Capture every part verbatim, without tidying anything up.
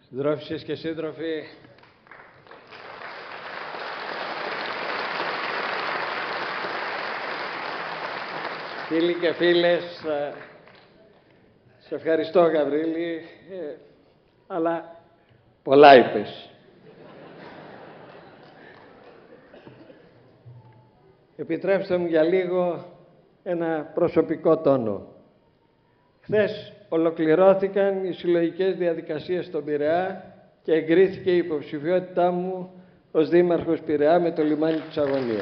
Συντρόφισσες και σύντροφοι, φίλοι και φίλες, σε ευχαριστώ Γαβρίλη, ε, αλλά πολλά είπες. Επιτρέψτε μου για λίγο ένα προσωπικό τόνο. Χθες ολοκληρώθηκαν οι συλλογικές διαδικασίες στον Πειραιά και εγκρίθηκε η υποψηφιότητά μου ως Δήμαρχος Πειραιά με το λιμάνι της Αγωνίας.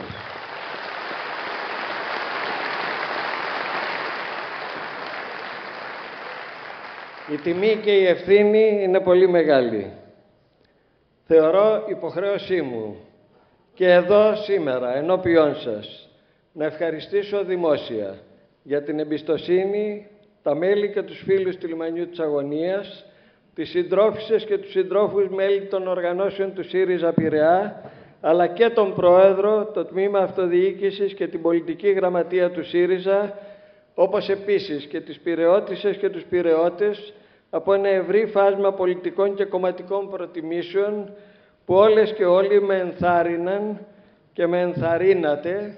Η τιμή και η ευθύνη είναι πολύ μεγάλη. Θεωρώ υποχρέωσή μου και εδώ σήμερα ενώπιόν σας να ευχαριστήσω δημόσια για την εμπιστοσύνη τα μέλη και τους φίλους του Λιμανιού της Αγωνίας, τις συντρόφισσες και τους συντρόφους μέλη των οργανώσεων του ΣΥΡΙΖΑ Πειραιά, αλλά και τον Πρόεδρο, το Τμήμα Αυτοδιοίκησης και την Πολιτική Γραμματεία του ΣΥΡΙΖΑ, όπως επίσης και τις Πειραιώτισσες και τους Πειραιώτες από ένα ευρύ φάσμα πολιτικών και κομματικών προτιμήσεων που όλες και όλοι με ενθάρρυναν και με ενθαρρύνατε.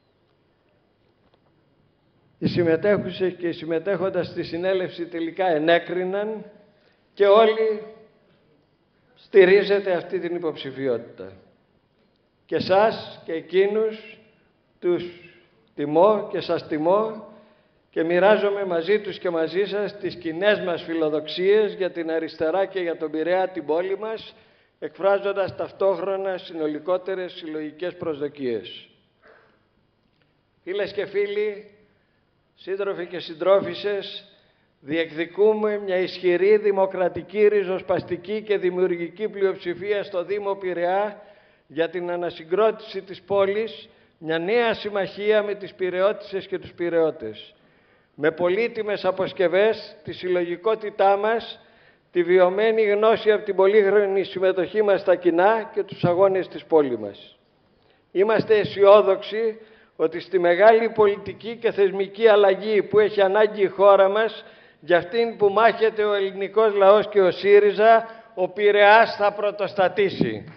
Οι συμμετέχουσες και οι συμμετέχοντας στη συνέλευση τελικά ενέκριναν και όλοι στηρίζετε αυτή την υποψηφιότητα. Και σας και εκείνους τους τιμώ και σας τιμώ και μοιράζομαι μαζί τους και μαζί σας τις κοινές μας φιλοδοξίες για την αριστερά και για τον Πειραιά την πόλη μας, εκφράζοντας ταυτόχρονα συνολικότερες συλλογικές προσδοκίες. Φίλες και φίλοι, σύντροφοι και συντρόφισσες, διεκδικούμε μια ισχυρή δημοκρατική, ριζοσπαστική και δημιουργική πλειοψηφία στο Δήμο Πειραιά για την ανασυγκρότηση της πόλης, μια νέα συμμαχία με τις Πειραιώτισσες και τους Πειραιώτες. Με πολύτιμες αποσκευές, τη συλλογικότητά μας, τη βιωμένη γνώση από την πολύχρονη συμμετοχή μας στα κοινά και τους αγώνες της πόλης μας. Είμαστε αισιόδοξοι ότι στη μεγάλη πολιτική και θεσμική αλλαγή που έχει ανάγκη η χώρα μας, για αυτήν που μάχεται ο ελληνικός λαός και ο ΣΥΡΙΖΑ, ο Πειραιάς θα πρωτοστατήσει.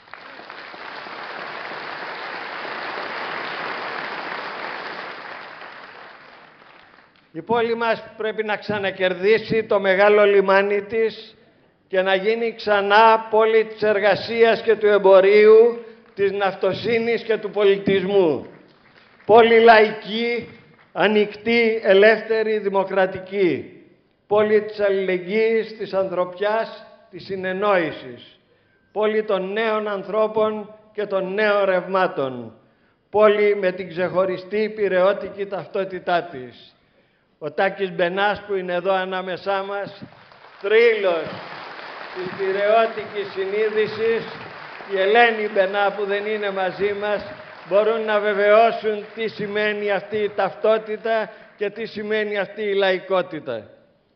Η πόλη μας πρέπει να ξανακερδίσει το μεγάλο λιμάνι της και να γίνει ξανά πόλη της εργασίας και του εμπορίου, της ναυτοσύνης και του πολιτισμού. Πόλη λαϊκή, ανοιχτή, ελεύθερη, δημοκρατική. Πόλη της αλληλεγγύης, της ανθρωπιάς, της συνεννόησης. Πόλη των νέων ανθρώπων και των νέων ρευμάτων. Πόλη με την ξεχωριστή πειραιώτικη ταυτότητά της. Ο Τάκης Μπενάς που είναι εδώ ανάμεσά μας, θρύλος της πειραιώτικης συνείδησης, η Ελένη Μπενά που δεν είναι μαζί μας, μπορούν να βεβαιώσουν τι σημαίνει αυτή η ταυτότητα και τι σημαίνει αυτή η λαϊκότητα.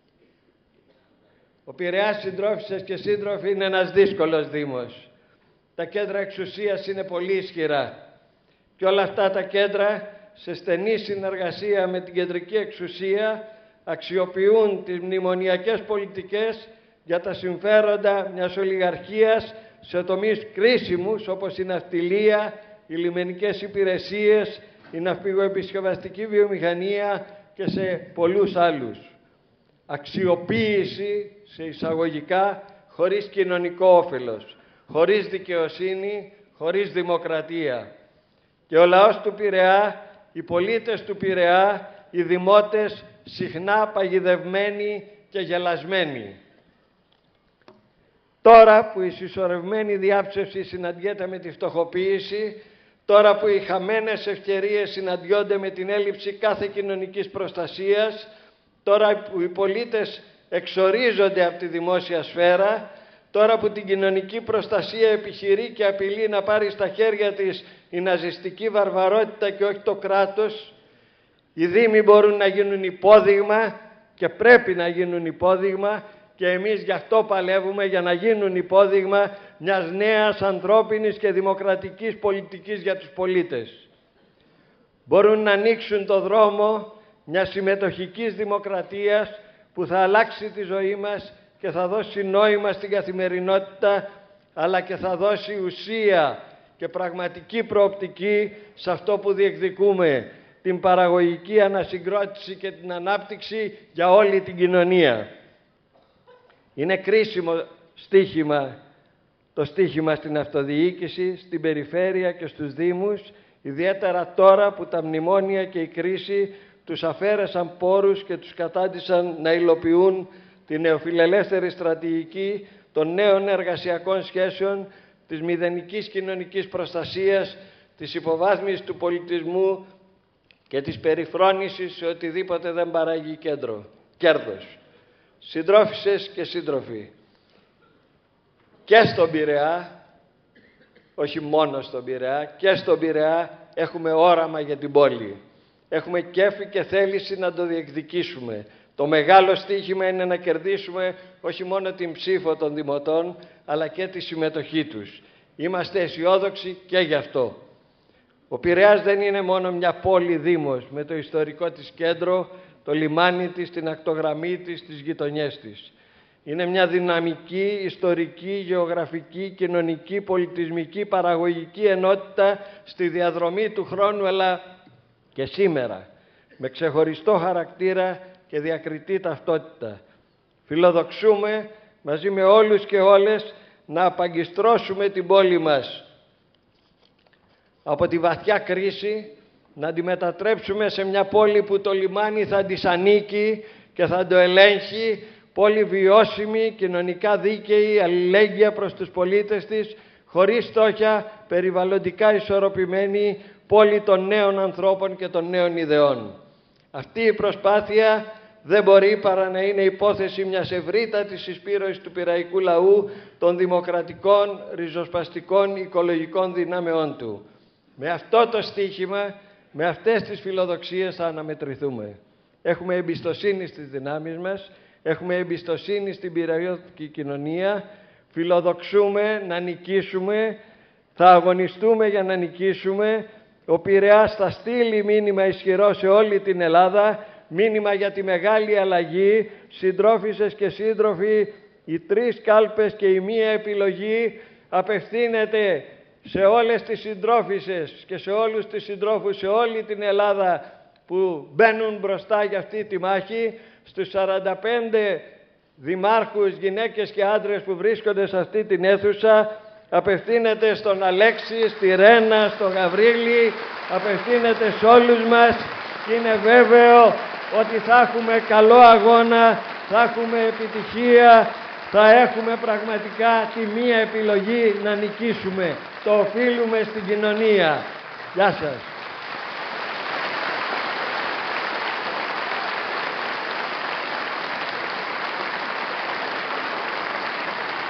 Ο Πειραιάς, συντρόφισσες και σύντροφοι, είναι ένας δύσκολος δήμος. Τα κέντρα εξουσίας είναι πολύ ισχυρά και όλα αυτά τα κέντρα, σε στενή συνεργασία με την κεντρική εξουσία, αξιοποιούν τις μνημονιακές πολιτικές για τα συμφέροντα μιας ολιγαρχίας σε τομείς κρίσιμους όπως η ναυτιλία, οι λιμενικές υπηρεσίες, η ναυπηγοεπισκευαστική βιομηχανία και σε πολλούς άλλους. Αξιοποίηση, σε εισαγωγικά, χωρίς κοινωνικό όφελος, χωρίς δικαιοσύνη, χωρίς δημοκρατία. Και ο λαός του Πειραιά, οι πολίτες του Πειραιά, οι δημότες, συχνά παγιδευμένοι και γελασμένοι. Τώρα που η συσσωρευμένη διάψευση συναντιέται με τη φτωχοποίηση, τώρα που οι χαμένες ευκαιρίες συναντιόνται με την έλλειψη κάθε κοινωνικής προστασίας, τώρα που οι πολίτες εξορίζονται από τη δημόσια σφαίρα, τώρα που την κοινωνική προστασία επιχειρεί και απειλεί να πάρει στα χέρια της η ναζιστική βαρβαρότητα και όχι το κράτος, οι δήμοι μπορούν να γίνουν υπόδειγμα και πρέπει να γίνουν υπόδειγμα και εμείς γι' αυτό παλεύουμε, για να γίνουν υπόδειγμα μιας νέας ανθρώπινης και δημοκρατικής πολιτικής για τους πολίτες. Μπορούν να ανοίξουν το δρόμο μιας συμμετοχικής δημοκρατίας που θα αλλάξει τη ζωή μας και θα δώσει νόημα στην καθημερινότητα, αλλά και θα δώσει ουσία και πραγματική προοπτική σε αυτό που διεκδικούμε, την παραγωγική ανασυγκρότηση και την ανάπτυξη για όλη την κοινωνία. Είναι κρίσιμο στίχημα το στίχημα στην αυτοδιοίκηση, στην περιφέρεια και στους Δήμους, ιδιαίτερα τώρα που τα μνημόνια και η κρίση τους αφαίρεσαν πόρους και τους κατάντησαν να υλοποιούν την νεοφιλελεύθερη στρατηγική των νέων εργασιακών σχέσεων, της μηδενικής κοινωνικής προστασίας, της υποβάθμισης του πολιτισμού και της περιφρόνησης σε οτιδήποτε δεν παράγει κέντρο, κέρδος. Συντρόφισσες και σύντροφοι, και στον Πειραιά, όχι μόνο στον Πειραιά, και στον Πειραιά έχουμε όραμα για την πόλη. Έχουμε κέφι και θέληση να το διεκδικήσουμε. Το μεγάλο στοίχημα είναι να κερδίσουμε όχι μόνο την ψήφο των δημοτών, αλλά και τη συμμετοχή τους. Είμαστε αισιόδοξοι και γι' αυτό. Ο Πειραιάς δεν είναι μόνο μια πόλη δήμος με το ιστορικό της κέντρο, το λιμάνι της, την ακτογραμμή της, τις γειτονιές της. Είναι μια δυναμική, ιστορική, γεωγραφική, κοινωνική, πολιτισμική, παραγωγική ενότητα στη διαδρομή του χρόνου, αλλά και σήμερα, με ξεχωριστό χαρακτήρα και διακριτή ταυτότητα. Φιλοδοξούμε μαζί με όλους και όλες να απαγκιστρώσουμε την πόλη μας από τη βαθιά κρίση, να τη μετατρέψουμε σε μια πόλη που το λιμάνι θα της ανήκει και θα το ελέγχει, πόλη βιώσιμη, κοινωνικά δίκαιη, αλληλέγγυα προς τους πολίτες της, χωρίς στόχια, περιβαλλοντικά ισορροπημένη, πόλη των νέων ανθρώπων και των νέων ιδεών. Αυτή η προσπάθεια δεν μπορεί παρά να είναι υπόθεση μιας ευρύτατης συσπήρωσης του πειραϊκού λαού, των δημοκρατικών, ριζοσπαστικών, οικολογικών δυνάμεών του. Με αυτό το στίχημα, με αυτές τις φιλοδοξίες θα αναμετρηθούμε. Έχουμε εμπιστοσύνη στις δυνάμεις μας, έχουμε εμπιστοσύνη στην πειραιώτικη κοινωνία, φιλοδοξούμε να νικήσουμε, θα αγωνιστούμε για να νικήσουμε. Ο Πειραιάς θα στείλει μήνυμα ισχυρό σε όλη την Ελλάδα, μήνυμα για τη μεγάλη αλλαγή. Συντρόφισσες και σύντροφοι, οι τρεις κάλπες και η μία επιλογή απευθύνεται σε όλες τις συντρόφισσες και σε όλους τους συντρόφους, σε όλη την Ελλάδα που μπαίνουν μπροστά για αυτή τη μάχη, στους σαράντα πέντε δημάρχους, γυναίκες και άντρες που βρίσκονται σε αυτή την αίθουσα, απευθύνεται στον Αλέξη, στη Ρένα, στον Γαβρίλη, απευθύνεται σε όλους μας και είναι βέβαιο ότι θα έχουμε καλό αγώνα, θα έχουμε επιτυχία, θα έχουμε πραγματικά τη μία επιλογή να νικήσουμε. Το οφείλουμε στην κοινωνία. Γεια σας.